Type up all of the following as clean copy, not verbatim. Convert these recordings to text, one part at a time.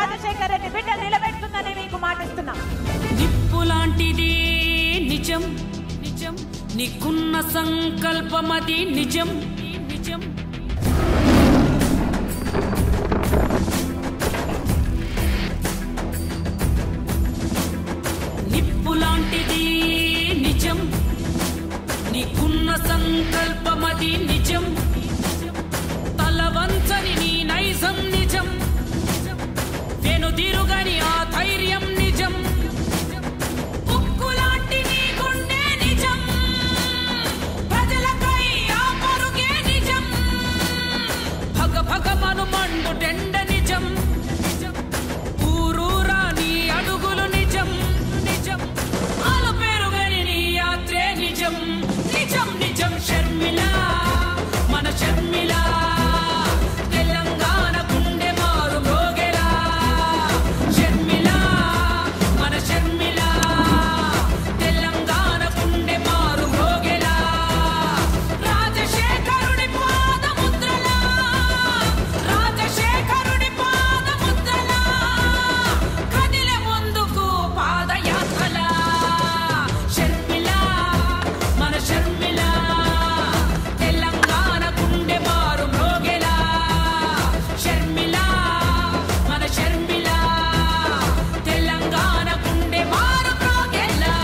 రాజశేఖర్ రెడ్డి బిడ్డ నిలబెడుతుందని మీకు మాటిస్తున్నాం. నిప్పులాంటిది నిజం నిజం, నీకున్న సంకల్పమది నిజం నిజం. నిప్పులాంటిది నిజం, నీకున్న సంకల్పమది నిజం. తలవంచని నీ నైజం నిజం, వెనుదిరుగని ఆ ధైర్యం నిజం. ఉక్కులాంటి నీ గుండె నిజం, ప్రజలపై ఆ పరుగే నిజం. భగ భగమను మండుటెండ నిజం, ఊరూరా నీ అడుగులు నిజం నిజం. ఆలు పెరుగని నీ యాత్రే నిజం నిజం నిజం. షర్మిల మన షర్మిల, తెలంగాణ గుండె మారు మోగెలా. షర్మిల మన షర్మిల, తెలంగాణ గుండె మారు మోగెలా. రాజశేఖరుడి పాదముద్రలా, రాజశేఖరుడి పాదముద్రలా, కదిలే ముందుకు పాదయాత్రలా. షర్మిల మన షర్మిల, తెలంగాణ గుండె మారు మోగెలా. షర్మిల మన షర్మిల, తెలంగాణ గుండె మారు మోగెలా.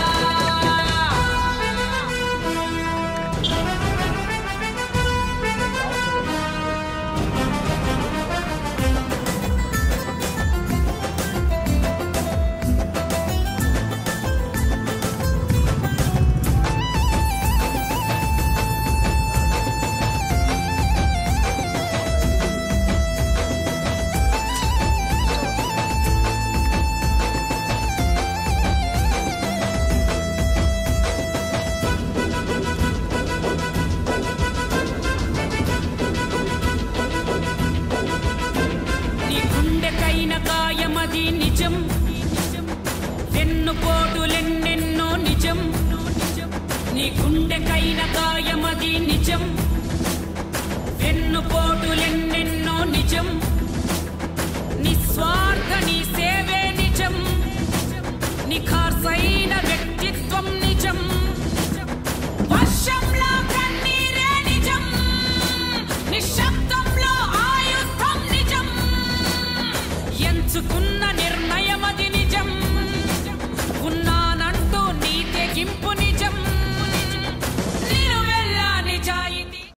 నీ గుండెకైన కాయమది నిజం, వెన్నుపోటులెన్నెన్నో నిజం. నీ గుండెకైన కాయమది నిజం, వెన్నుపోటులెన్నెన్నో నిజం. నిస్వార్థ నీ